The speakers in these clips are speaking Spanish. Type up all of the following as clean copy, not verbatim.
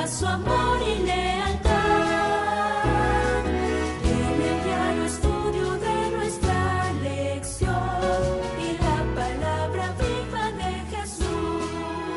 su amor y lealtad. En el diario estudio de nuestra lección y la palabra viva de Jesús.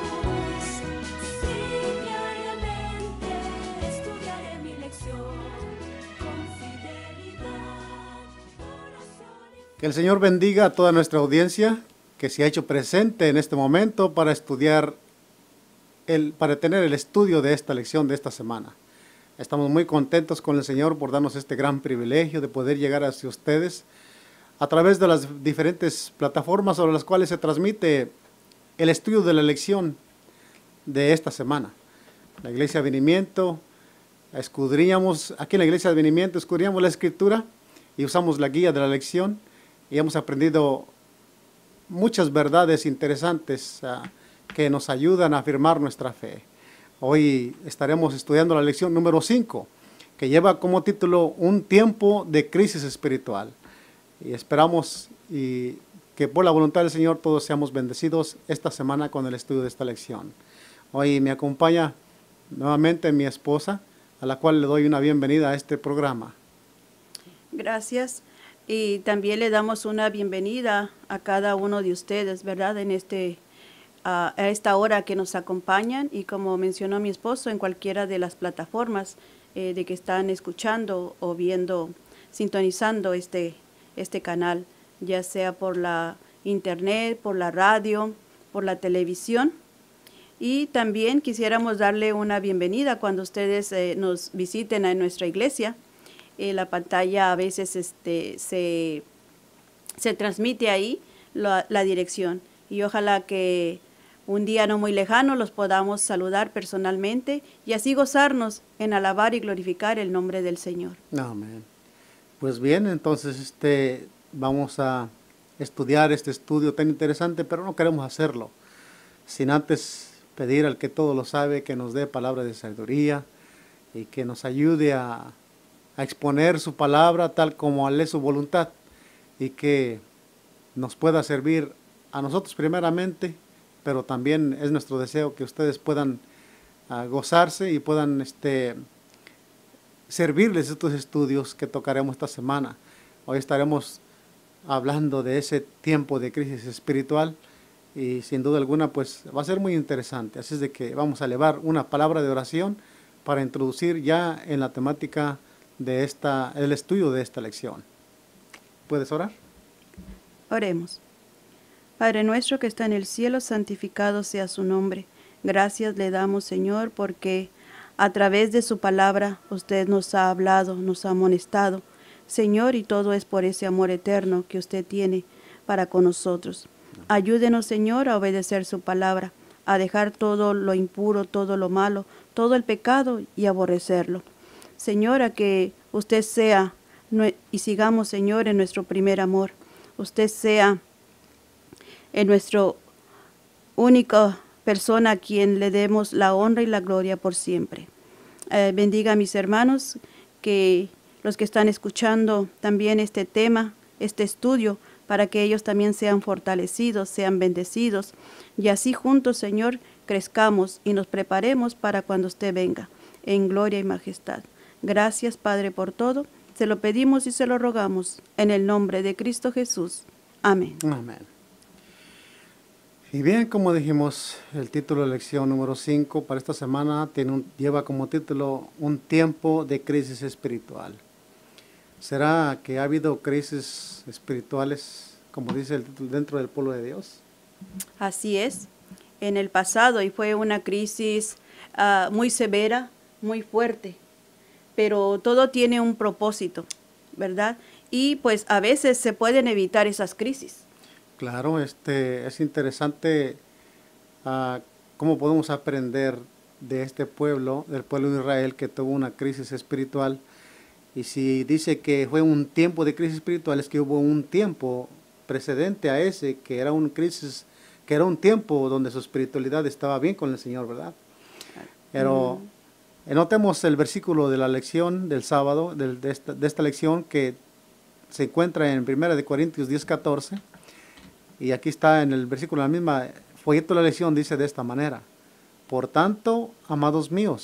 Sí, diariamente estudiaré mi lección con fidelidad, oración y... Que el Señor bendiga a toda nuestra audiencia que se ha hecho presente en este momento para estudiar, para tener el estudio de esta lección de esta semana. Estamos muy contentos con el Señor por darnos este gran privilegio de poder llegar hacia ustedes a través de las diferentes plataformas sobre las cuales se transmite el estudio de la lección de esta semana. La Iglesia Avenimiento, escudriñamos, aquí en la Iglesia Avenimiento escudriñamos la Escritura y usamos la guía de la lección y hemos aprendido muchas verdades interesantes que nos ayudan a afirmar nuestra fe. Hoy estaremos estudiando la lección número 5, que lleva como título Un tiempo de crisis espiritual. Y esperamos que por la voluntad del Señor todos seamos bendecidos esta semana con el estudio de esta lección. Hoy me acompaña nuevamente mi esposa, a la cual le doy una bienvenida a este programa. Gracias. Y también le damos una bienvenida a cada uno de ustedes, ¿verdad? A esta hora que nos acompañan y como mencionó mi esposo, en cualquiera de las plataformas de que están escuchando o viendo, sintonizando este canal, ya sea por la internet, por la radio, por la televisión. Y también quisiéramos darle una bienvenida cuando ustedes nos visiten a nuestra iglesia. La pantalla a veces se transmite ahí la dirección y ojalá que un día no muy lejano los podamos saludar personalmente y así gozarnos en alabar y glorificar el nombre del Señor. Amén. Pues bien, entonces vamos a estudiar este estudio tan interesante, pero no queremos hacerlo sin antes pedir al que todo lo sabe que nos dé palabra de sabiduría y que nos ayude a exponer su palabra tal como él es su voluntad y que nos pueda servir a nosotros primeramente, pero también es nuestro deseo que ustedes puedan gozarse y puedan servirles estos estudios que tocaremos esta semana. Hoy estaremos hablando de ese tiempo de crisis espiritual y sin duda alguna pues va a ser muy interesante, así es de que vamos a elevar una palabra de oración para introducir ya en la temática de el estudio de esta lección. ¿Puedes orar? Oremos. Padre nuestro que está en el cielo, santificado sea su nombre. Gracias le damos, Señor, porque a través de su palabra usted nos ha hablado, nos ha amonestado, Señor, y todo es por ese amor eterno que usted tiene para con nosotros. Ayúdenos, Señor, a obedecer su palabra, a dejar todo lo impuro, todo lo malo, todo el pecado y aborrecerlo. Señor, a que usted sea y sigamos, Señor, en nuestro primer amor. Usted sea en nuestro única persona a quien le demos la honra y la gloria por siempre. Bendiga a mis hermanos, que los que están escuchando también este tema, este estudio, para que ellos también sean fortalecidos, sean bendecidos, y así juntos, Señor, crezcamos y nos preparemos para cuando usted venga, en gloria y majestad. Gracias, Padre, por todo. Se lo pedimos y se lo rogamos en el nombre de Cristo Jesús. Amén. Amén. Y bien, como dijimos, el título de lección número 5 para esta semana lleva como título Un tiempo de crisis espiritual. ¿Será que ha habido crisis espirituales, como dice el título, dentro del pueblo de Dios? Así es, en el pasado, y fue una crisis muy severa, muy fuerte, pero todo tiene un propósito, ¿verdad? Y pues a veces se pueden evitar esas crisis. Claro, es interesante cómo podemos aprender de este pueblo, del pueblo de Israel que tuvo una crisis espiritual. Y si dice que fue un tiempo de crisis espiritual, es que hubo un tiempo precedente a ese, que era un tiempo donde su espiritualidad estaba bien con el Señor, ¿verdad? Pero notemos el versículo de la lección del sábado, de esta lección, que se encuentra en 1 Corintios 10:14, y aquí está en el versículo, en la misma folleto de la lección, dice de esta manera: Por tanto, amados míos,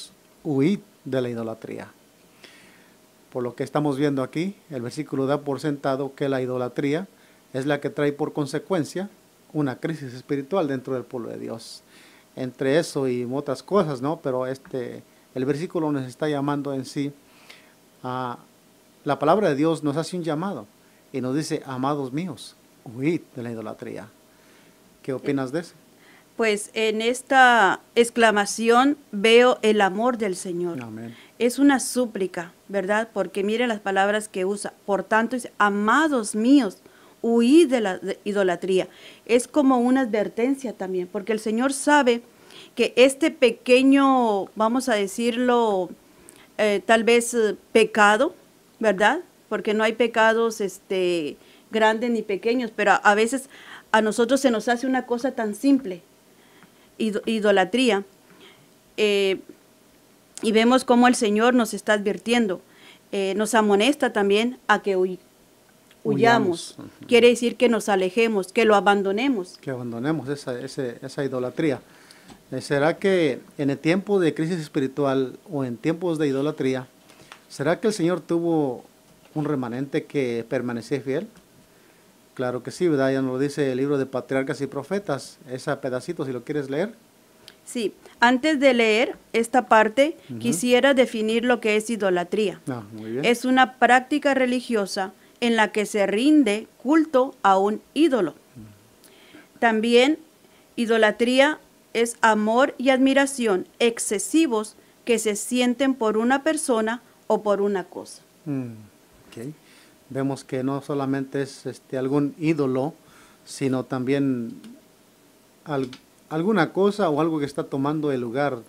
huid de la idolatría. Por lo que estamos viendo aquí, el versículo da por sentado que la idolatría es la que trae por consecuencia una crisis espiritual dentro del pueblo de Dios. Entre eso y otras cosas, ¿no? Pero el versículo nos está llamando en sí a la palabra de Dios, nos hace un llamado y nos dice: amados míos, huid de la idolatría. ¿Qué opinas de eso? Pues en esta exclamación veo el amor del Señor. Amén. Es una súplica, ¿verdad? Porque miren las palabras que usa. Por tanto, dice: amados míos, huid de la idolatría. Es como una advertencia también, porque el Señor sabe que este pequeño, vamos a decirlo, tal vez pecado, ¿verdad? Porque no hay pecados grandes ni pequeños, pero a veces a nosotros se nos hace una cosa tan simple, idolatría, y vemos cómo el Señor nos está advirtiendo, nos amonesta también a que huyamos. Quiere decir que nos alejemos, que lo abandonemos. Que abandonemos esa idolatría. ¿Será que en el tiempo de crisis espiritual o en tiempos de idolatría, será que el Señor tuvo un remanente que permanecía fiel? Claro que sí, ¿verdad? Ya nos lo dice el libro de Patriarcas y Profetas, ese pedacito, si lo quieres leer. Sí, antes de leer esta parte, quisiera definir lo que es idolatría. Muy bien. Es una práctica religiosa en la que se rinde culto a un ídolo. También idolatría es amor y admiración excesivos que se sienten por una persona o por una cosa. Okay. Vemos que no solamente es algún ídolo, sino también alguna cosa o algo que está tomando el lugar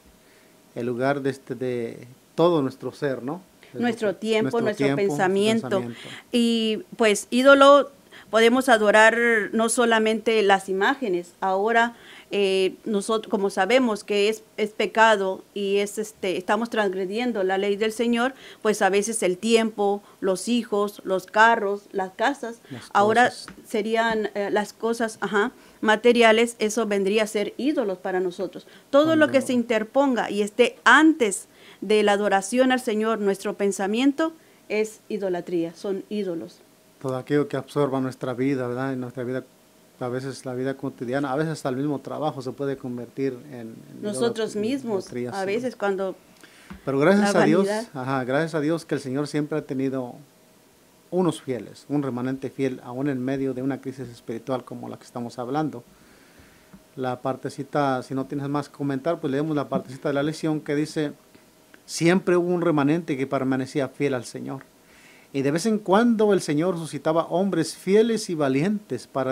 de todo nuestro ser, ¿no? Nuestro tiempo, nuestro pensamiento. Y pues ídolo, podemos adorar no solamente las imágenes. Ahora nosotros, como sabemos que es pecado y estamos transgrediendo la ley del Señor, pues a veces el tiempo, los hijos, los carros, las casas, ahora serían las cosas materiales. Eso vendría a ser ídolos para nosotros. Todo lo que se interponga y esté antes de la adoración al Señor, nuestro pensamiento, es idolatría, son ídolos. Todo aquello que absorba nuestra vida, ¿verdad? En nuestra vida, a veces la vida cotidiana, a veces hasta el mismo trabajo se puede convertir en nosotros mismos, a veces cuando... Pero gracias a Dios, gracias a Dios que el Señor siempre ha tenido unos fieles, un remanente fiel, aún en medio de una crisis espiritual como la que estamos hablando. La partecita, si no tienes más que comentar, pues leemos la partecita de la lección que dice: siempre hubo un remanente que permanecía fiel al Señor. Y de vez en cuando el Señor suscitaba hombres fieles y valientes para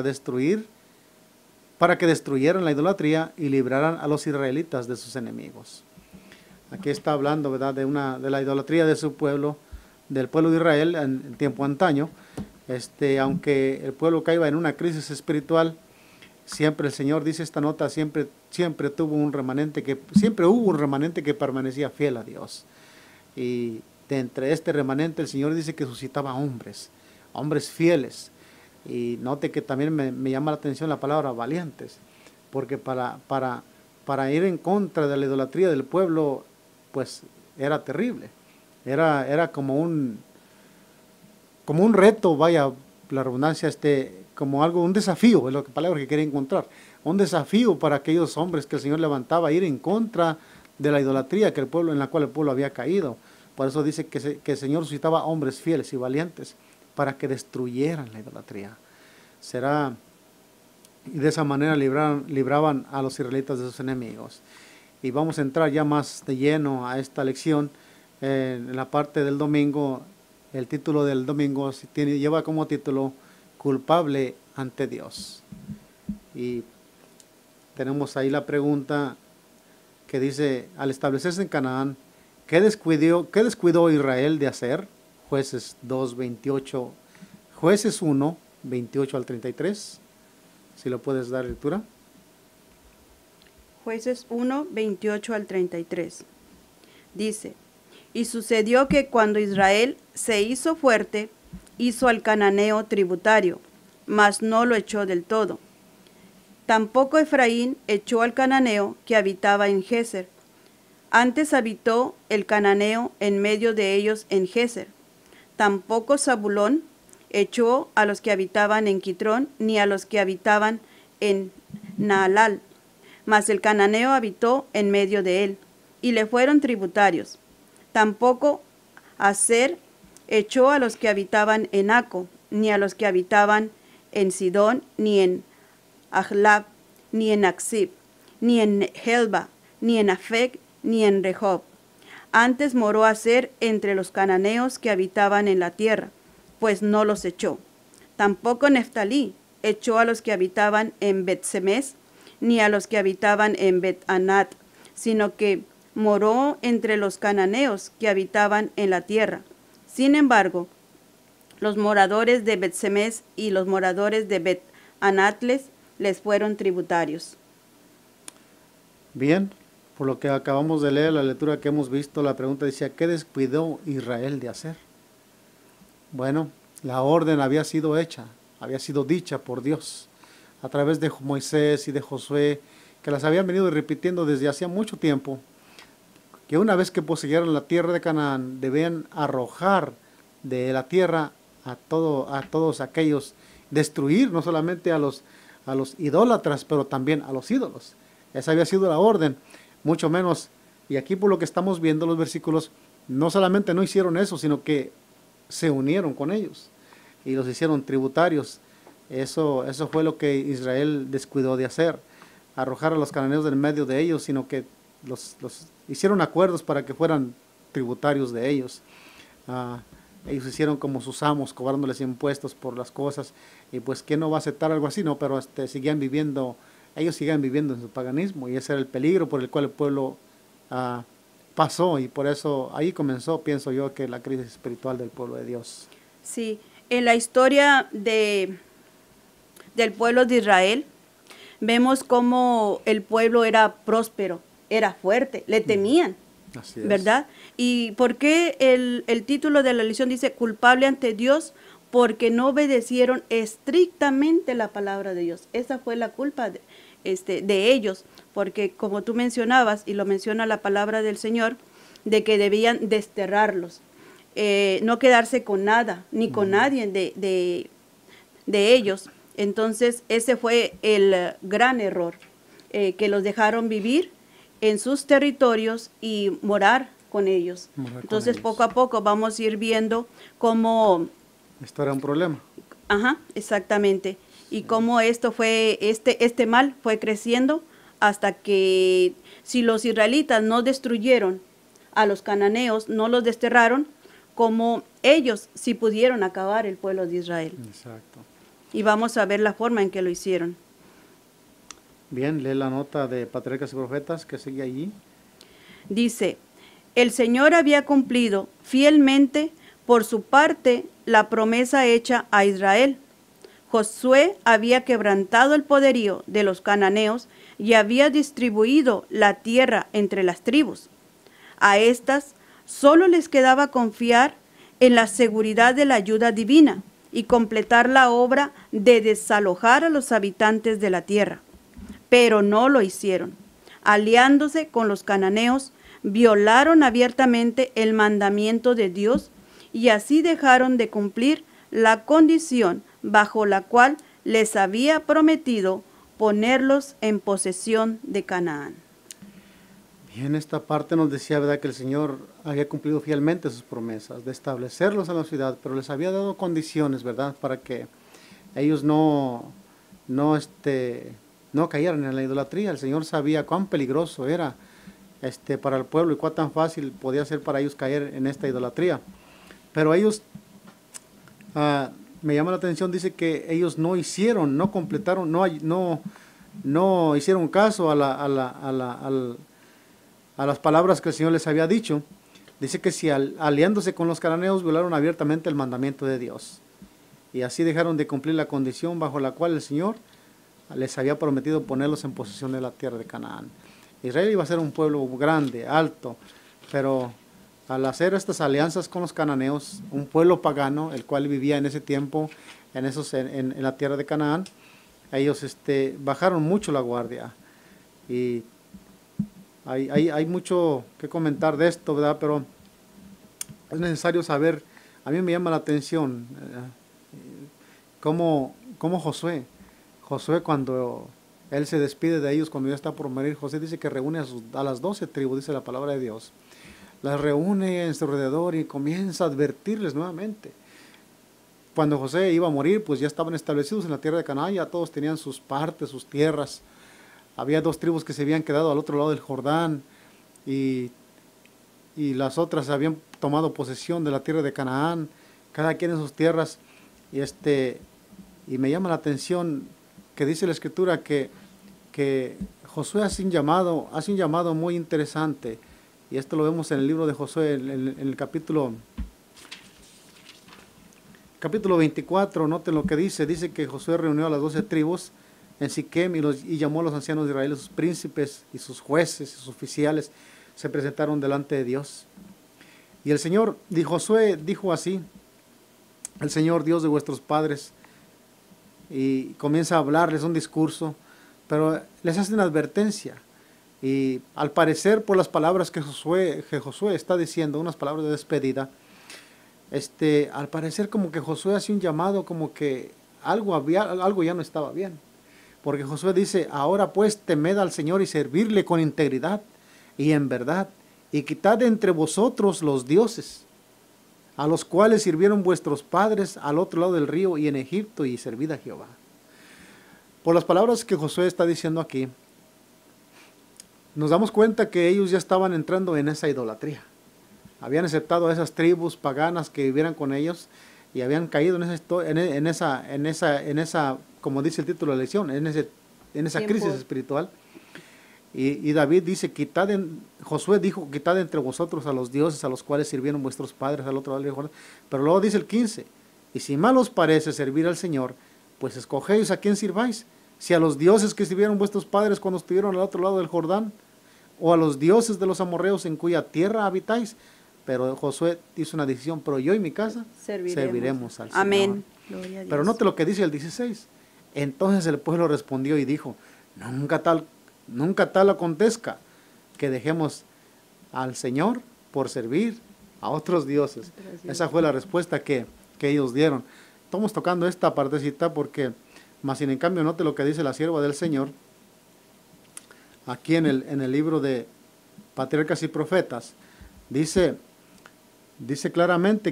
que destruyeran la idolatría y libraran a los israelitas de sus enemigos. Aquí está hablando, ¿verdad?, de la idolatría de su pueblo, del pueblo de Israel en tiempo antaño. Aunque el pueblo caiga en una crisis espiritual, siempre el Señor, dice esta nota, siempre hubo un remanente que permanecía fiel a Dios. Y de entre este remanente el Señor dice que suscitaba hombres fieles. Y note que también me llama la atención la palabra valientes, porque para ir en contra de la idolatría del pueblo, pues era terrible. Era como un reto, vaya, la redundancia, como un desafío, es la palabra que quería encontrar. Un desafío para aquellos hombres que el Señor levantaba a ir en contra de la idolatría en la cual el pueblo había caído. Por eso dice que el Señor suscitaba hombres fieles y valientes para que destruyeran la idolatría. Y de esa manera libraban a los israelitas de sus enemigos. Y vamos a entrar ya más de lleno a esta lección. En la parte del domingo, el título del domingo lleva como título Culpable ante Dios. Y tenemos ahí la pregunta que dice: al establecerse en Canaán, ¿qué descuidó Israel de hacer? Jueces 2:28, Jueces 1, 28 al 33. Si lo puedes dar lectura. Jueces 1, 28 al 33. Dice: y sucedió que cuando Israel se hizo fuerte, hizo al cananeo tributario, mas no lo echó del todo. Tampoco Efraín echó al cananeo que habitaba en Geser, Antes habitó el cananeo en medio de ellos en Geser. Tampoco Zabulón echó a los que habitaban en Quitrón, ni a los que habitaban en Naalal, mas el cananeo habitó en medio de él, y le fueron tributarios. Tampoco Aser echó a los que habitaban en Aco, ni a los que habitaban en Sidón, ni en Ahlab, ni en Aksib, ni en Helba, ni en Afec, ni en Rehob. Antes moró Aser entre los cananeos que habitaban en la tierra, pues no los echó. Tampoco Neftalí echó a los que habitaban en Bet-Semes, ni a los que habitaban en Bet-Anat, sino que moró entre los cananeos que habitaban en la tierra. Sin embargo, los moradores de Bet-Semes y los moradores de Bet-Anatles les fueron tributarios. Bien, por lo que acabamos de leer, la lectura que hemos visto, la pregunta decía, ¿qué descuidó Israel de hacer? Bueno, la orden había sido hecha, había sido dicha por Dios a través de Moisés y de Josué, que las habían venido repitiendo desde hacía mucho tiempo, que una vez que poseyeran la tierra de Canaán, debían arrojar de la tierra a todos aquellos, destruir no solamente a los idólatras, pero también a los ídolos. Esa había sido la orden, mucho menos, y aquí por lo que estamos viendo los versículos, no solamente no hicieron eso, sino que se unieron con ellos y los hicieron tributarios. Eso fue lo que Israel descuidó de hacer, arrojar a los cananeos del medio de ellos, sino que los hicieron acuerdos para que fueran tributarios de ellos. Ellos hicieron como sus amos, cobrándoles impuestos por las cosas, y pues ¿quién no va a aceptar algo así? No, pero seguían viviendo, ellos seguían viviendo en su paganismo, y ese era el peligro por el cual el pueblo pasó, y por eso ahí comenzó, pienso yo, que la crisis espiritual del pueblo de Dios. Sí, en la historia del pueblo de Israel, vemos cómo el pueblo era próspero, era fuerte, le temían. Así es. ¿Verdad? ¿Y por qué el título de la lección dice culpable ante Dios? Porque no obedecieron estrictamente la palabra de Dios. Esa fue la culpa de ellos, porque como tú mencionabas, y lo menciona la palabra del Señor, de que debían desterrarlos, no quedarse con nada, ni con nadie de ellos. Entonces, ese fue el gran error, que los dejaron vivir en sus territorios y morar con ellos. Entonces, poco a poco vamos a ir viendo cómo... Esto era un problema. Ajá, exactamente. Y cómo esto fue, este mal fue creciendo hasta que si los israelitas no destruyeron a los cananeos, no los desterraron, como ellos sí pudieron acabar el pueblo de Israel. Exacto. Y vamos a ver la forma en que lo hicieron. Bien, lee la nota de Patriarcas y Profetas que sigue allí. Dice, el Señor había cumplido fielmente por su parte la promesa hecha a Israel. Josué había quebrantado el poderío de los cananeos y había distribuido la tierra entre las tribus. A estas solo les quedaba confiar en la seguridad de la ayuda divina y completar la obra de desalojar a los habitantes de la tierra. Pero no lo hicieron. Aliándose con los cananeos, violaron abiertamente el mandamiento de Dios y así dejaron de cumplir la condición bajo la cual les había prometido ponerlos en posesión de Canaán. Bien, esta parte nos decía, ¿verdad?, que el Señor había cumplido fielmente sus promesas de establecerlos en la ciudad, pero les había dado condiciones, ¿verdad?, para que ellos no cayeran en la idolatría. El Señor sabía cuán peligroso era para el pueblo y cuán tan fácil podía ser para ellos caer en esta idolatría. Pero ellos, me llama la atención, dice que ellos no hicieron, no completaron, no hicieron caso a las palabras que el Señor les había dicho. Dice que si aliándose con los cananeos violaron abiertamente el mandamiento de Dios. Y así dejaron de cumplir la condición bajo la cual el Señor les había prometido ponerlos en posesión de la tierra de Canaán. Israel iba a ser un pueblo grande, alto, pero al hacer estas alianzas con los cananeos, un pueblo pagano, el cual vivía en ese tiempo en la tierra de Canaán, ellos bajaron mucho la guardia y Hay mucho que comentar de esto, ¿verdad? Pero es necesario saber, a mí me llama la atención cómo Josué cuando él se despide de ellos, cuando ya está por morir, José dice que reúne a las 12 tribus, dice la palabra de Dios. Las reúne en su alrededor y comienza a advertirles nuevamente. Cuando José iba a morir, pues ya estaban establecidos en la tierra de Canaán, ya todos tenían sus partes, sus tierras. Había 2 tribus que se habían quedado al otro lado del Jordán y las otras habían tomado posesión de la tierra de Canaán, cada quien en sus tierras. Y me llama la atención que dice la Escritura que Josué hace un llamado muy interesante. Y esto lo vemos en el libro de Josué, en el capítulo 24, noten lo que dice que Josué reunió a las 12 tribus en Siquem y llamó a los ancianos de Israel, sus príncipes y sus jueces y sus oficiales, se presentaron delante de Dios. Y el Señor, Josué dijo así: el Señor Dios de vuestros padres, y comienza a hablarles un discurso, pero les hace una advertencia. Y al parecer, por las palabras que Josué está diciendo, unas palabras de despedida, al parecer como que Josué hace un llamado, como que algo ya no estaba bien. Porque Josué dice: ahora pues temed al Señor y servirle con integridad y en verdad, y quitad de entre vosotros los dioses, a los cuales sirvieron vuestros padres al otro lado del río y en Egipto, y servid a Jehová. Por las palabras que Josué está diciendo aquí, nos damos cuenta que ellos ya estaban entrando en esa idolatría. Habían aceptado a esas tribus paganas que vivieran con ellos y habían caído en esa, como dice el título de la lección, en esa crisis espiritual. Y David dice: Josué dijo: quitad entre vosotros a los dioses a los cuales sirvieron vuestros padres al otro lado del Jordán. Pero luego dice el 15: y si mal os parece servir al Señor, pues escogéis a quién sirváis, si a los dioses que sirvieron vuestros padres cuando estuvieron al otro lado del Jordán, o a los dioses de los amorreos en cuya tierra habitáis. Pero Josué hizo una decisión: pero yo y mi casa serviremos al Señor. Amén. Gloria a Dios. Pero note lo que dice el 16: entonces el pueblo respondió y dijo: nunca tal acontezca que dejemos al Señor por servir a otros dioses. Esa fue la respuesta que ellos dieron. Estamos tocando esta partecita porque, más sin en cambio, note lo que dice la sierva del Señor, aquí en el libro de Patriarcas y Profetas. Dice claramente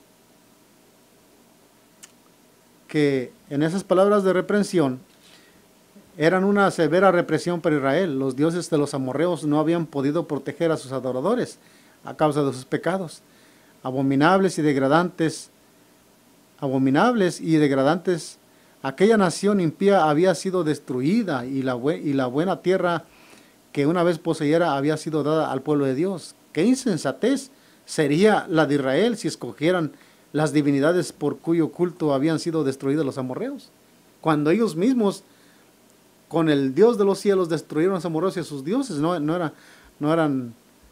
que en esas palabras de reprensión, eran una severa represión para Israel. Los dioses de los amorreos no habían podido proteger a sus adoradores a causa de sus pecados. Abominables y degradantes, aquella nación impía había sido destruida y la buena tierra que una vez poseyera había sido dada al pueblo de Dios. ¡Qué insensatez sería la de Israel si escogieran las divinidades por cuyo culto habían sido destruidos los amorreos! Cuando ellos mismos, con el Dios de los cielos, destruyeron a los amorreos y a sus dioses, no eran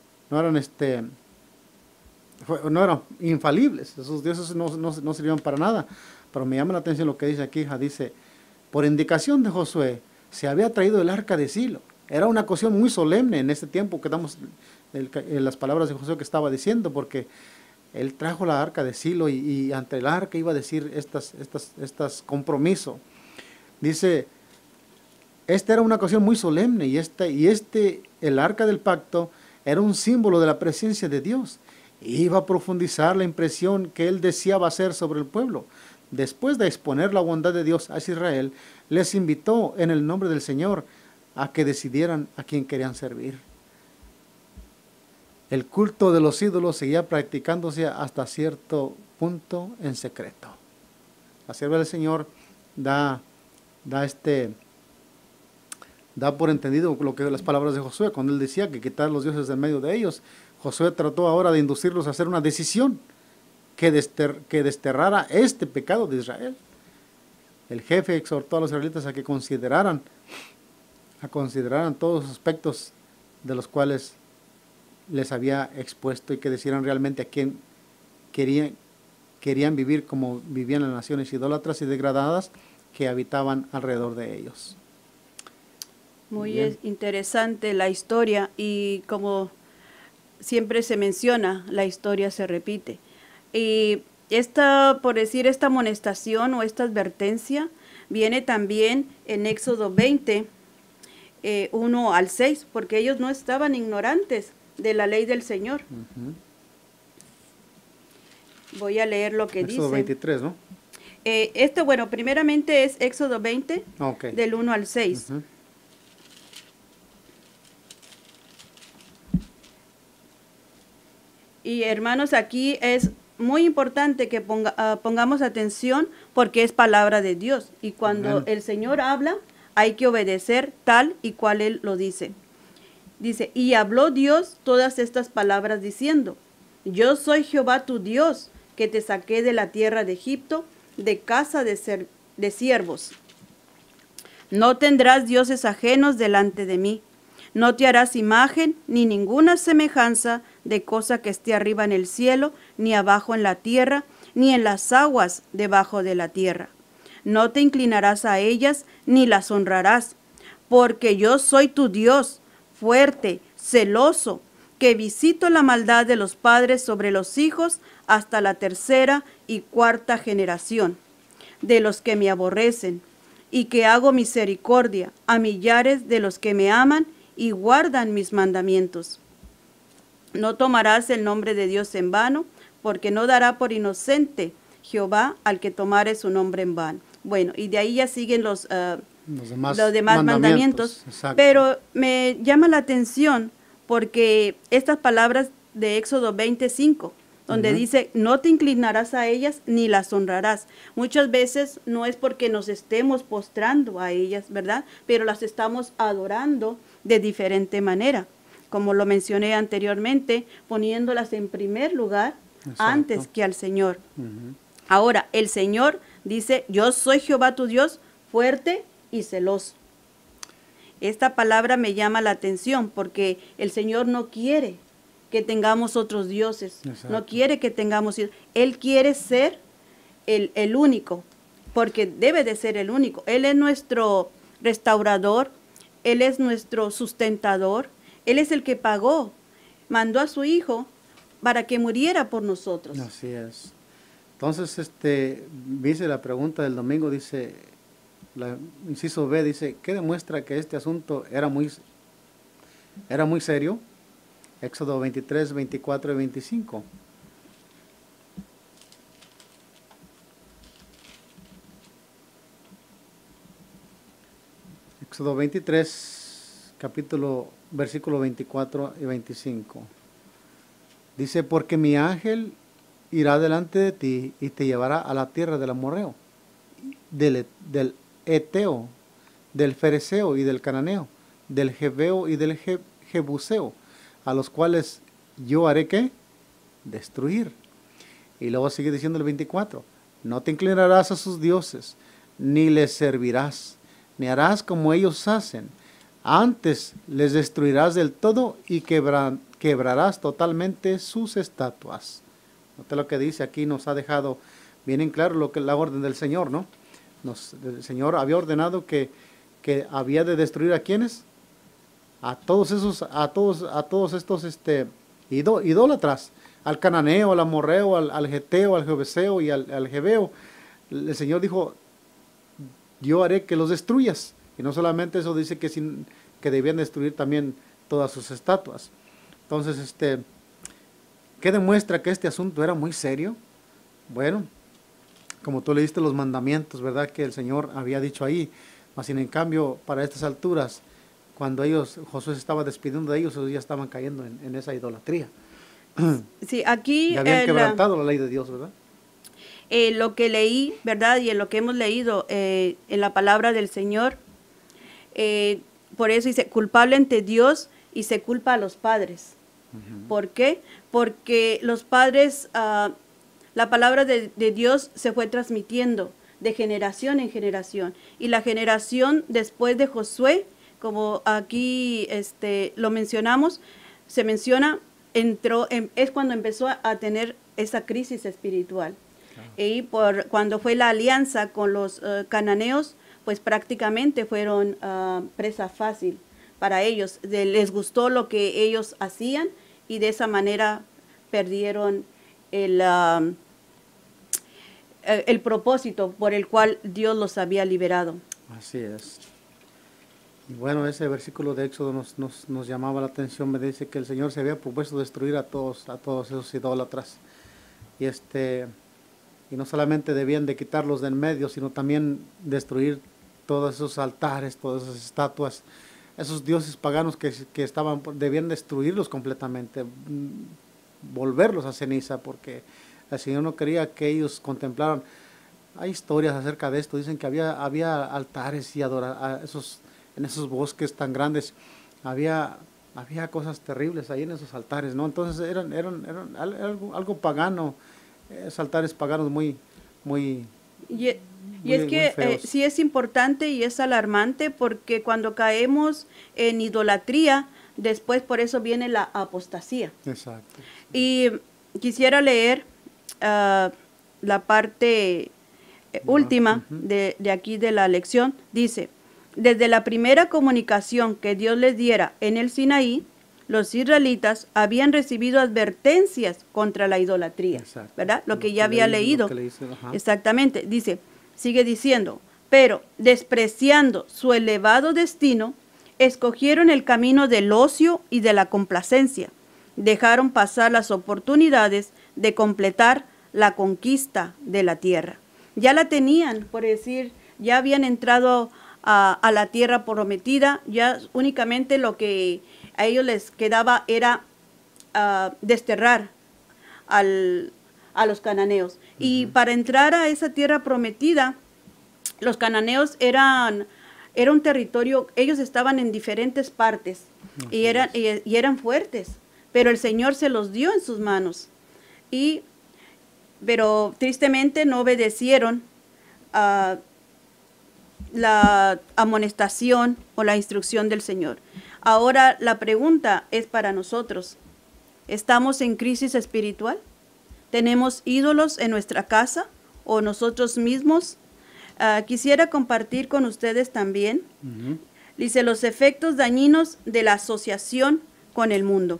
infalibles. Esos dioses no sirvieron para nada. Pero me llama la atención lo que dice aquí, dice: por indicación de Josué se había traído el arca de Silo. Era una ocasión muy solemne en este tiempo que damos en las palabras de Josué que estaba diciendo, porque él trajo la arca de Silo y ante el arca iba a decir estas compromisos. Dice: esta era una ocasión muy solemne y el arca del pacto era un símbolo de la presencia de Dios. Iba a profundizar la impresión que él deseaba hacer sobre el pueblo. Después de exponer la bondad de Dios hacia Israel, les invitó en el nombre del Señor a que decidieran a quién querían servir. El culto de los ídolos seguía practicándose hasta cierto punto en secreto. La sierva del Señor da por entendido lo que las palabras de Josué, cuando él decía que quitar los dioses del medio de ellos. Josué trató ahora de inducirlos a hacer una decisión que desterrara este pecado de Israel. El jefe exhortó a los israelitas a que consideraran todos los aspectos de los cuales les había expuesto y que decidieran realmente a quién querían vivir como vivían las naciones idólatras y degradadas que habitaban alrededor de ellos. Muy Bien. interesante la historia y como siempre se menciona, la historia se repite. Y esta, por decir, esta amonestación o esta advertencia viene también en Éxodo 20, 1 al 6, porque ellos no estaban ignorantes de la ley del Señor. Ujú. Voy a leer lo que Éxodo dice. 23, ¿no? Bueno, primeramente es Éxodo 20, Ok. del 1 al 6. Ujú. Y hermanos, aquí es muy importante que pongamos atención porque es palabra de Dios. Y cuando Amén. el Señor habla, hay que obedecer tal y cual Él lo dice. Dice, y habló Dios todas estas palabras diciendo, yo soy Jehová tu Dios, que te saqué de la tierra de Egipto, de casa de siervos. No tendrás dioses ajenos delante de mí. No te harás imagen ni ninguna semejanza de cosa que esté arriba en el cielo, ni abajo en la tierra, ni en las aguas debajo de la tierra. No te inclinarás a ellas, ni las honrarás, porque yo soy tu Dios, fuerte, celoso, que visito la maldad de los padres sobre los hijos hasta la tercera y cuarta generación, de los que me aborrecen, y que hago misericordia a millares de los que me aman y guardan mis mandamientos. No tomarás el nombre de Dios en vano, porque no dará por inocente Jehová al que tomare su nombre en vano. Bueno, y de ahí ya siguen los demás mandamientos. Exacto. Pero me llama la atención porque estas palabras de Éxodo 25, donde Ujú. dice, no te inclinarás a ellas ni las honrarás. Muchas veces no es porque nos estemos postrando a ellas, ¿verdad? Pero las estamos adorando de diferente manera. Como lo mencioné anteriormente, poniéndolas en primer lugar Exacto. antes que al Señor. Ujú. Ahora, el Señor dice, yo soy Jehová tu Dios, fuerte y celoso. Esta palabra me llama la atención porque el Señor no quiere que tengamos otros dioses, Exacto. no quiere que tengamos... Él quiere ser el único, porque debe de ser el único. Él es nuestro restaurador, Él es nuestro sustentador, Él es el que pagó, mandó a su Hijo para que muriera por nosotros. Así es. Entonces, dice la pregunta del domingo, dice, inciso B, dice, ¿qué demuestra que este asunto era muy serio? Éxodo 23, 24 y 25. Éxodo 23, versículo 24 y 25. Dice, porque mi ángel irá delante de ti y te llevará a la tierra del amorreo, del eteo, del fereceo y del cananeo, del jebeo y del jebuseo, a los cuales yo haré ¿qué? Destruir. Y luego sigue diciendo el 24, no te inclinarás a sus dioses, ni les servirás, ni harás como ellos hacen, antes les destruirás del todo y quebrarás totalmente sus estatuas. Note lo que dice aquí, nos ha dejado bien en claro lo que es la orden del Señor, ¿no? El Señor había ordenado que había de destruir a quienes, a todos estos idólatras, al cananeo, al amorreo, al geteo, al jebuseo y al jebeo. El Señor dijo, yo haré que los destruyas. Y no solamente eso, dice que debían destruir también todas sus estatuas. Entonces, ¿qué demuestra que este asunto era muy serio? Bueno, como tú leíste los mandamientos, ¿verdad? Que el Señor había dicho ahí. Mas sin en cambio, para estas alturas, cuando Josué se estaba despidiendo de ellos ya estaban cayendo en esa idolatría. Sí, aquí Ya habían quebrantado la ley de Dios, ¿verdad? lo que leí, ¿verdad? Y en lo que hemos leído en la palabra del Señor, por eso dice, culpable ante Dios y se culpa a los padres. ¿Por qué? Porque los padres, la palabra de Dios se fue transmitiendo de generación en generación. Y la generación después de Josué, como aquí lo mencionamos, se menciona, es cuando empezó a tener esa crisis espiritual. Claro. Y cuando fue la alianza con los cananeos, pues prácticamente fueron presa fácil para ellos. Les gustó lo que ellos hacían y de esa manera perdieron el propósito por el cual Dios los había liberado. Así es. Y bueno, ese versículo de Éxodo nos llamaba la atención. Me dice que el Señor se había propuesto destruir a todos esos idólatras. Y y no solamente debían de quitarlos de en medio, sino también destruir todos esos altares, todas esas estatuas, esos dioses paganos que debían destruirlos completamente, volverlos a ceniza, porque el Señor no quería que ellos contemplaran. Hay historias acerca de esto, dicen que había altares y en esos bosques tan grandes, había cosas terribles ahí en esos altares, ¿no? Entonces eran algo pagano, altares paganos muy Y es que sí es importante y es alarmante, porque cuando caemos en idolatría, después por eso viene la apostasía. Exacto. Y quisiera leer la parte última de aquí de la lección. Dice: desde la primera comunicación que Dios les diera en el Sinaí, los israelitas habían recibido advertencias contra la idolatría. Exacto. ¿Verdad? Lo que ya había leído. Ajá. Exactamente. Sigue diciendo: pero despreciando su elevado destino, escogieron el camino del ocio y de la complacencia. Dejaron pasar las oportunidades de completar la conquista de la tierra. Ya la tenían, por decir, ya habían entrado a la tierra prometida, ya únicamente lo que a ellos les quedaba era desterrar a los cananeos. Y para entrar a esa tierra prometida, los cananeos eran un territorio, ellos estaban en diferentes partes y eran fuertes, pero el Señor se los dio en sus manos. Pero tristemente no obedecieron a la amonestación o la instrucción del Señor. Ahora la pregunta es para nosotros: ¿estamos en crisis espiritual? ¿Tenemos ídolos en nuestra casa o nosotros mismos? Quisiera compartir con ustedes también. Dice: los efectos dañinos de la asociación con el mundo.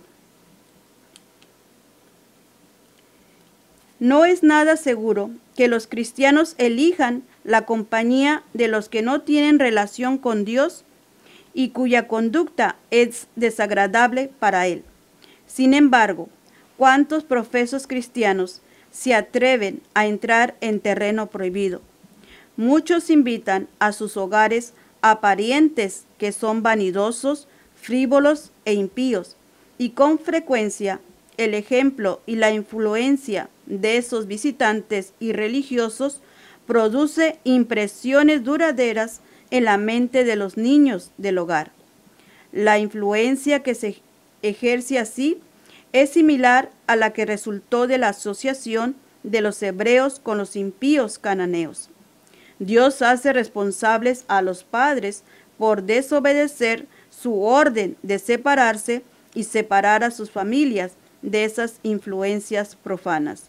No es nada seguro que los cristianos elijan la compañía de los que no tienen relación con Dios y cuya conducta es desagradable para Él. Sin embargo, ¿cuántos profesos cristianos se atreven a entrar en terreno prohibido? Muchos invitan a sus hogares a parientes que son vanidosos, frívolos e impíos, y con frecuencia el ejemplo y la influencia de esos visitantes irreligiosos produce impresiones duraderas en la mente de los niños del hogar. La influencia que se ejerce así es similar a la que resultó de la asociación de los hebreos con los impíos cananeos. Dios hace responsables a los padres por desobedecer su orden de separarse y separar a sus familias de esas influencias profanas.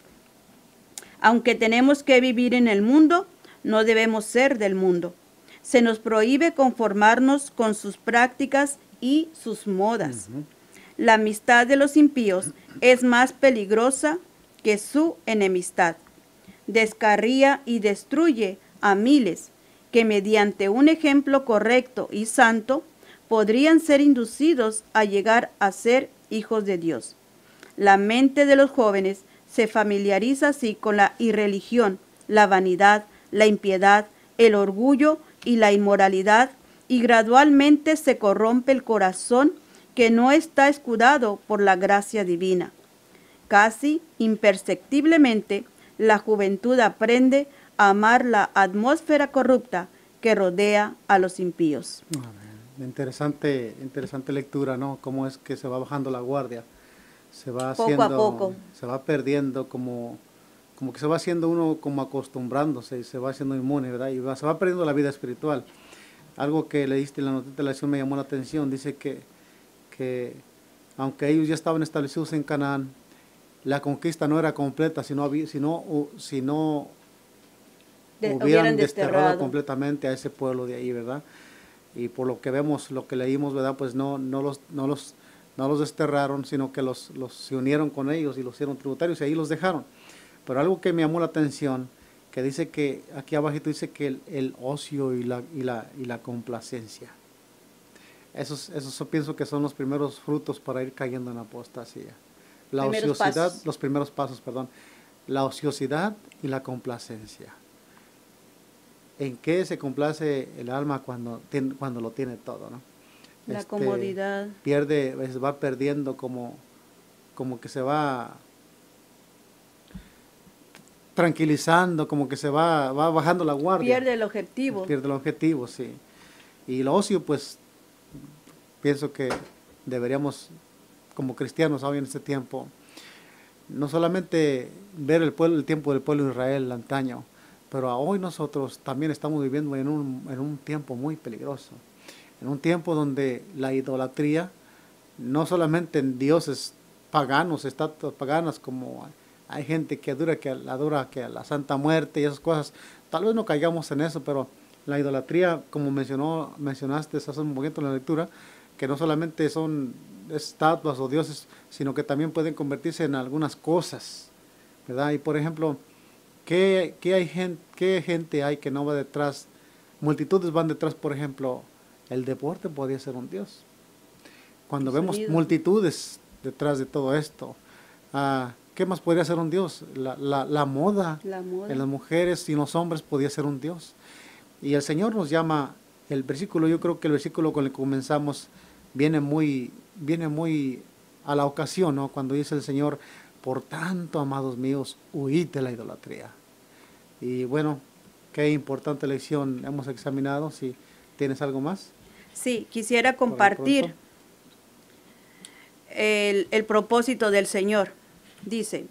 Aunque tenemos que vivir en el mundo, no debemos ser del mundo. Se nos prohíbe conformarnos con sus prácticas y sus modas. La amistad de los impíos es más peligrosa que su enemistad. Descarría y destruye a miles que mediante un ejemplo correcto y santo podrían ser inducidos a llegar a ser hijos de Dios. La mente de los jóvenes se familiariza así con la irreligión, la vanidad, la impiedad, el orgullo y la inmoralidad, y gradualmente se corrompe el corazón que no está escudado por la gracia divina. Casi imperceptiblemente, la juventud aprende a amar la atmósfera corrupta que rodea a los impíos. Interesante lectura, ¿no? Cómo es que se va bajando la guardia. Se va poco a poco. Se va perdiendo, como que se va haciendo uno como acostumbrándose y se va haciendo inmune, ¿verdad? Y se va perdiendo la vida espiritual. Algo que leíste en la noticia de la lección me llamó la atención. Dice que aunque ellos ya estaban establecidos en Canaán, la conquista no era completa, sino hubieran desterrado desterrado. completamente a ese pueblo de ahí, ¿verdad? Y por lo que vemos, lo que leímos, ¿verdad? Pues no los desterraron, sino que se unieron con ellos y los hicieron tributarios y ahí los dejaron. Pero algo que me llamó la atención, que dice que, aquí abajito dice que el ocio y la complacencia. Esos yo pienso que son los primeros frutos para ir cayendo en apostasía. La Primeros ociosidad, pasos. los primeros pasos, perdón. La ociosidad y la complacencia. ¿En qué se complace el alma cuando lo tiene todo, no? La comodidad. Va perdiendo como que se va tranquilizando, como que se va bajando la guardia. Pierde el objetivo. Pierde el objetivo, sí. Y el ocio, pues, pienso que deberíamos, como cristianos hoy en este tiempo, no solamente ver el tiempo del pueblo de Israel antaño, pero hoy nosotros también estamos viviendo en un tiempo muy peligroso, en un tiempo donde la idolatría, no solamente en dioses paganos, estatuas paganas, como hay gente que adora que a la Santa Muerte y esas cosas, tal vez no caigamos en eso, pero la idolatría, como mencionaste hace un momento en la lectura, que no solamente son estatuas o dioses, sino que también pueden convertirse en algunas cosas, ¿verdad? Y por ejemplo, ¿qué gente hay que no va detrás? Multitudes van detrás, por ejemplo, el deporte podría ser un dios. Cuando vemos multitudes detrás de todo esto, ¿qué más podría ser un dios? La moda en las mujeres y en los hombres podría ser un dios. Y el Señor nos llama, yo creo que el versículo con el que comenzamos viene muy a la ocasión, ¿no? Cuando dice el Señor, por tanto, amados míos, huid de la idolatría. Y bueno, qué importante lección hemos examinado. Si tienes algo más. Sí, quisiera compartir el propósito del Señor. Dice,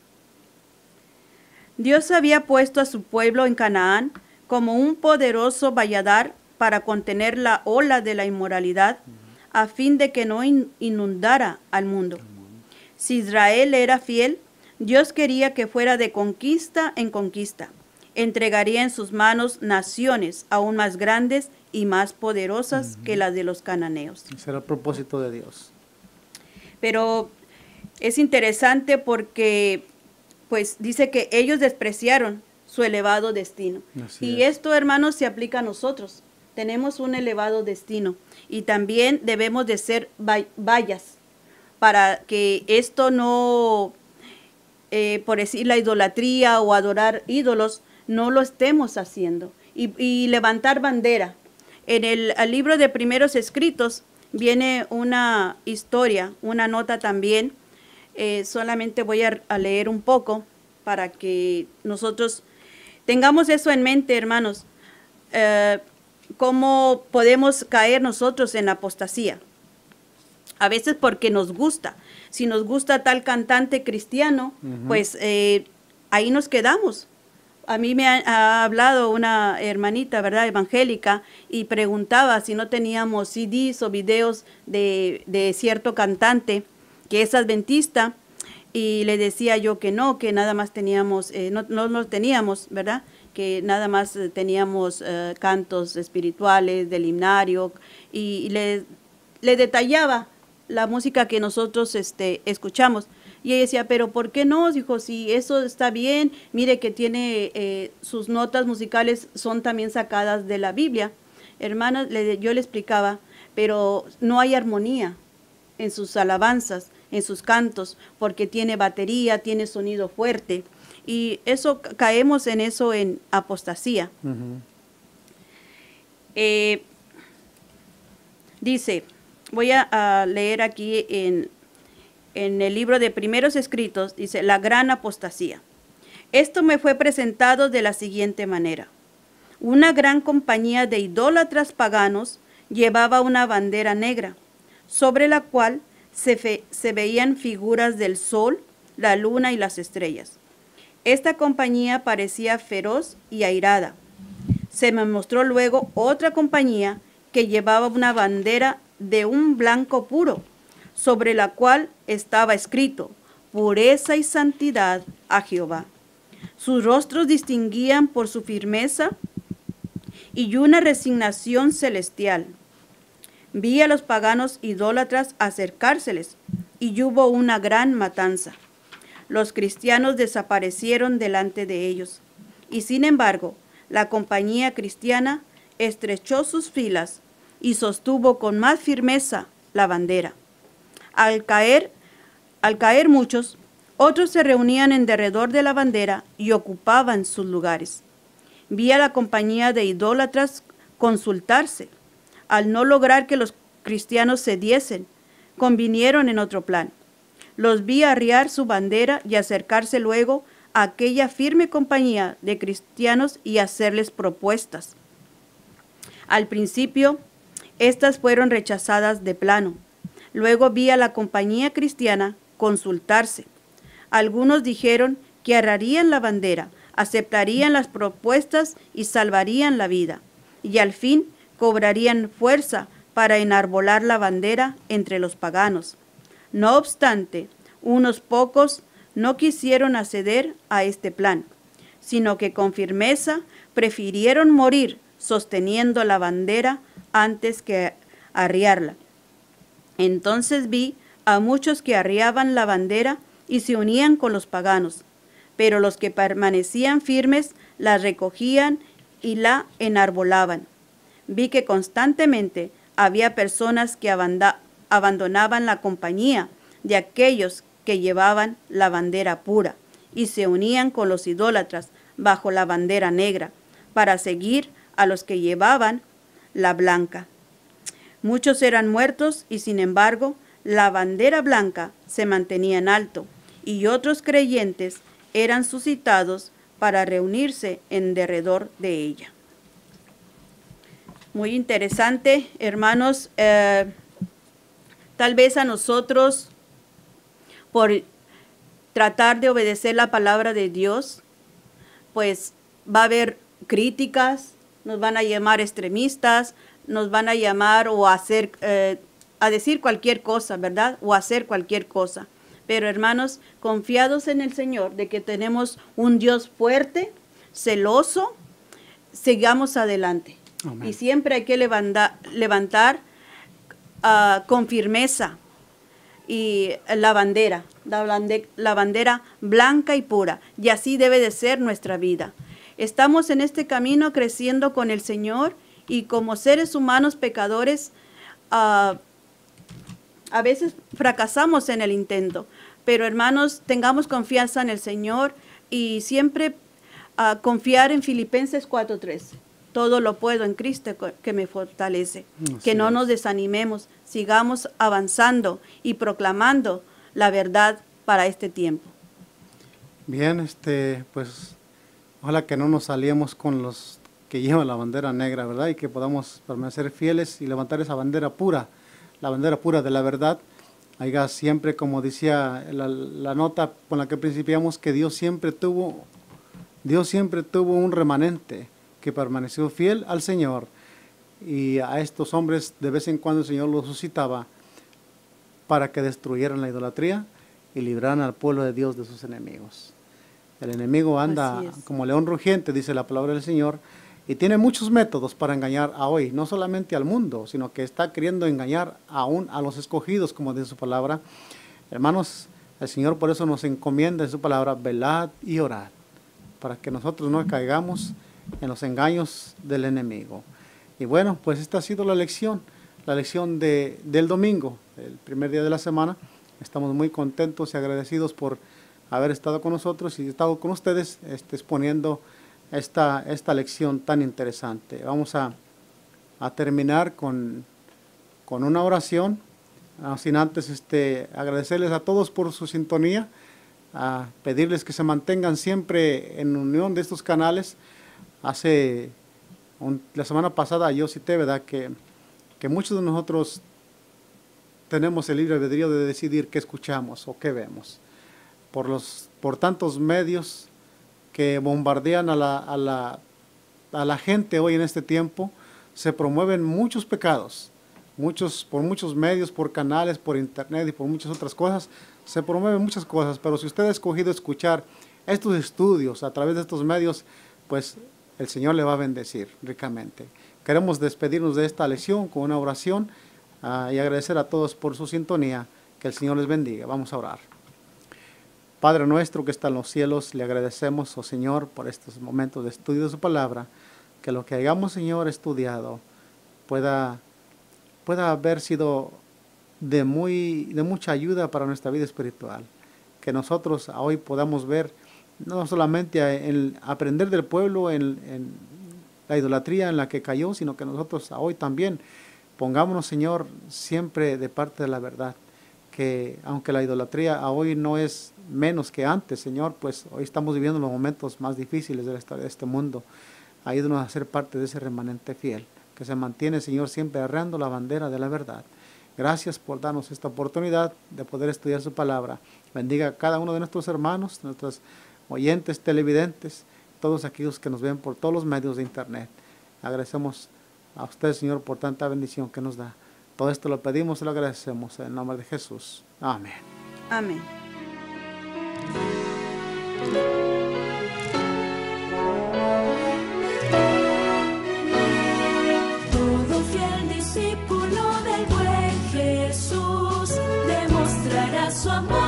Dios había puesto a su pueblo en Canaán como un poderoso valladar para contener la ola de la inmoralidad, a fin de que no inundara al mundo. Si Israel era fiel, Dios quería que fuera de conquista en conquista. Entregaría en sus manos naciones aún más grandes y más poderosas que las de los cananeos. Ese era el propósito de Dios. Pero es interesante porque pues dice que ellos despreciaron su elevado destino. Y esto, hermanos, se aplica a nosotros. Tenemos un elevado destino y también debemos de ser vallas para que esto no, por decir la idolatría o adorar ídolos, no lo estemos haciendo. Y levantar bandera. En el libro de Primeros Escritos viene una historia, una nota también. Solamente voy a leer un poco para que nosotros tengamos eso en mente, hermanos. Cómo podemos caer nosotros en la apostasía. A veces porque nos gusta. Si nos gusta tal cantante cristiano, pues ahí nos quedamos. A mí me ha hablado una hermanita, ¿verdad?, evangélica, y preguntaba si no teníamos CDs o videos de cierto cantante que es adventista, y le decía yo que no, que nada más teníamos, no los teníamos, ¿verdad?, que nada más teníamos cantos espirituales del himnario, y le detallaba la música que nosotros escuchamos. Y ella decía, pero ¿por qué no? Dijo, si eso está bien, mire que tiene sus notas musicales son también sacadas de la Biblia. Hermanas, yo le explicaba, pero no hay armonía en sus alabanzas, en sus cantos, porque tiene batería, tiene sonido fuerte. Y eso, caemos en eso, en apostasía. Dice, voy a leer aquí en el libro de Primeros Escritos, dice, la gran apostasía. Esto me fue presentado de la siguiente manera. Una gran compañía de idólatras paganos llevaba una bandera negra, sobre la cual se veían figuras del sol, la luna y las estrellas. Esta compañía parecía feroz y airada. Se me mostró luego otra compañía que llevaba una bandera de un blanco puro, sobre la cual estaba escrito, pureza y santidad a Jehová. Sus rostros distinguían por su firmeza y una resignación celestial. Vi a los paganos idólatras acercárseles y hubo una gran matanza. Los cristianos desaparecieron delante de ellos y sin embargo la compañía cristiana estrechó sus filas y sostuvo con más firmeza la bandera. Al caer muchos, otros se reunían en derredor de la bandera y ocupaban sus lugares. Vi a la compañía de idólatras consultarse. Al no lograr que los cristianos cediesen, convinieron en otro plan. Los vi arriar su bandera y acercarse luego a aquella firme compañía de cristianos y hacerles propuestas. Al principio, estas fueron rechazadas de plano. Luego vi a la compañía cristiana consultarse. Algunos dijeron que arriarían la bandera, aceptarían las propuestas y salvarían la vida. Y al fin cobrarían fuerza para enarbolar la bandera entre los paganos. No obstante, unos pocos no quisieron acceder a este plan, sino que con firmeza prefirieron morir sosteniendo la bandera antes que arriarla. Entonces vi a muchos que arriaban la bandera y se unían con los paganos, pero los que permanecían firmes la recogían y la enarbolaban. Vi que constantemente había personas que abandonaban la compañía de aquellos que llevaban la bandera pura y se unían con los idólatras bajo la bandera negra para seguir a los que llevaban la blanca. Muchos eran muertos y sin embargo la bandera blanca se mantenía en alto y otros creyentes eran suscitados para reunirse en derredor de ella. Muy interesante, hermanos. Tal vez a nosotros, por tratar de obedecer la palabra de Dios, pues va a haber críticas, nos van a llamar extremistas, nos van a llamar o a hacer, a decir cualquier cosa, ¿verdad? O a hacer cualquier cosa. Pero hermanos, confiados en el Señor, de que tenemos un Dios fuerte, celoso, sigamos adelante. Amén. Y siempre hay que levantar con firmeza y la bandera blanca y pura. Y así debe de ser nuestra vida. Estamos en este camino creciendo con el Señor y como seres humanos pecadores, a veces fracasamos en el intento. Pero hermanos, tengamos confianza en el Señor y siempre confiar en Filipenses 4:13. Todo lo puedo en Cristo que me fortalece. Que no nos desanimemos, sigamos avanzando y proclamando la verdad para este tiempo. Bien, pues ojalá que no nos aliemos con los que llevan la bandera negra, ¿verdad? Y que podamos permanecer fieles y levantar esa bandera pura, la bandera pura de la verdad. Haiga siempre, como decía la nota con la que principiamos, que Dios siempre tuvo un remanente que permaneció fiel al Señor, y a estos hombres de vez en cuando el Señor los suscitaba para que destruyeran la idolatría y libraran al pueblo de Dios de sus enemigos. El enemigo anda como león rugiente, dice la palabra del Señor, y tiene muchos métodos para engañar a hoy, no solamente al mundo, sino que está queriendo engañar aún a los escogidos, como dice su palabra. Hermanos, el Señor por eso nos encomienda en su palabra, velad y orad, para que nosotros no caigamos en los engaños del enemigo. Y bueno, pues esta ha sido la lección del domingo, el primer día de la semana. Estamos muy contentos y agradecidos por haber estado con nosotros y estado con ustedes exponiendo esta lección tan interesante. Vamos a terminar con una oración, sin antes agradecerles a todos por su sintonía, a pedirles que se mantengan siempre en unión de estos canales. La semana pasada yo cité, ¿verdad?, que muchos de nosotros tenemos el libre albedrío de decidir qué escuchamos o qué vemos. Por tantos medios que bombardean a la gente hoy en este tiempo, se promueven muchos pecados, por muchos medios, por canales, por internet y por muchas otras cosas, se promueven muchas cosas, pero si usted ha escogido escuchar estos estudios, a través de estos medios, pues el Señor le va a bendecir ricamente. Queremos despedirnos de esta lección con una oración y agradecer a todos por su sintonía. Que el Señor les bendiga. Vamos a orar. Padre nuestro que está en los cielos, le agradecemos, oh Señor, por estos momentos de estudio de su palabra, que lo que hayamos, Señor, estudiado pueda haber sido de mucha ayuda para nuestra vida espiritual. Que nosotros hoy podamos ver, no solamente en aprender del pueblo en la idolatría en la que cayó, sino que nosotros hoy también pongámonos, Señor, siempre de parte de la verdad. Que aunque la idolatría hoy no es menos que antes, Señor, pues hoy estamos viviendo los momentos más difíciles de este mundo. Ayúdanos a ser parte de ese remanente fiel, que se mantiene, Señor, siempre arreando la bandera de la verdad. Gracias por darnos esta oportunidad de poder estudiar su palabra. Bendiga a cada uno de nuestros hermanos, nuestros oyentes, televidentes, todos aquellos que nos ven por todos los medios de internet. Agradecemos a usted, Señor, por tanta bendición que nos da. Todo esto lo pedimos y lo agradecemos en el nombre de Jesús. Amén. Amén. Todo fiel discípulo del buen Jesús demostrará su amor.